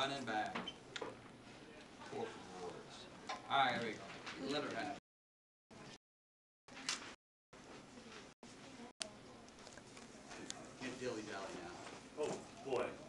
running back. Four rewards. Alright, here we go. Letter F. Can't dilly-dally now. Oh, boy.